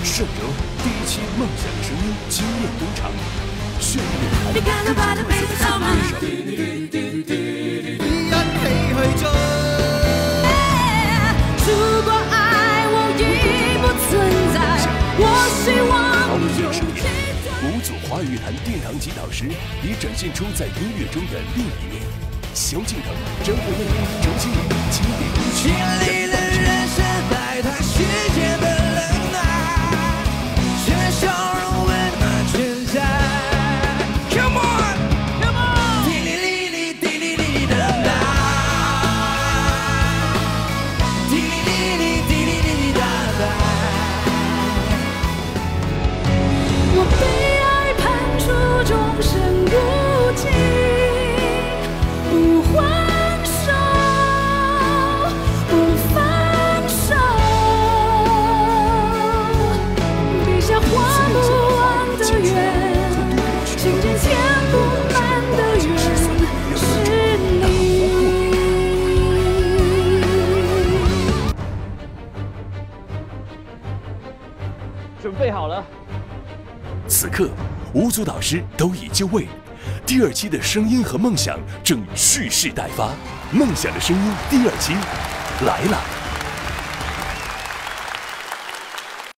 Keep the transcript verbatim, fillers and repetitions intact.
顺德第一期梦想的声音惊艳登场，炫丽你看到他的背上吗？ 一人唏嘘中。 如果爱我已不存在，我希望陶冶声点，五组华语乐坛殿堂级导师已展现出在音乐中的另一面。萧敬腾、张惠妹、周星驰经典歌曲， 经历了人生百态，世间的冷暖，却笑容温暖全在。Come on, come on， 滴哩哩哩，滴哩哩哩的啦，滴哩哩哩，滴哩哩哩的啦。 我被爱判处终身孤寂。不还手，不放手，笔下画不完的圆，心间填不满的缘，是你。 准备好了。 此刻，五组导师都已就位。第二期的声音和梦想正蓄势待发，梦想的声音第二期来了。